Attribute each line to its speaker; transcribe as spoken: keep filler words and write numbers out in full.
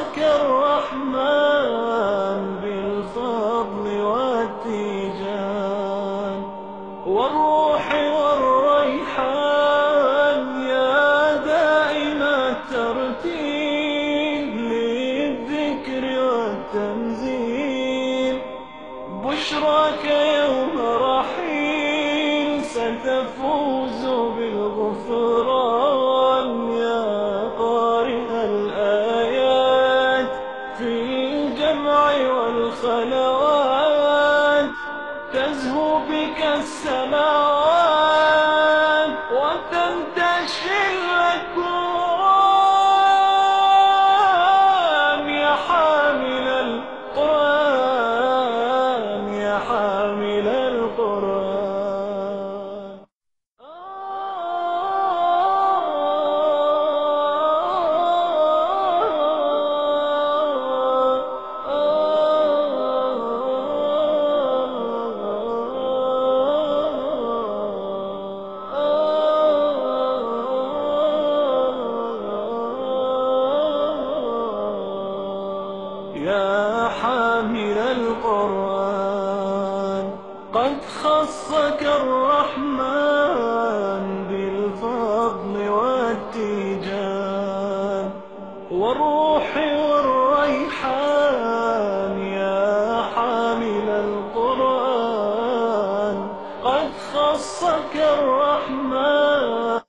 Speaker 1: خصك الرحمن بالفضل والتيجان والروح والريحان يا دائم الترتيب للذكر والتنزيل. بشراك يوم رحيل ستفوز بالغفران يا قارئ الآيات في الجمع والخلوات. تزهو بك السماوات وتنتشي الأكوان يا حامل القرآن يا حامل القرآن. يا حامل القرآن قد خصك الرحمن بالفضل والتيجان والروح والريحان يا حامل القرآن قد خصك الرحمن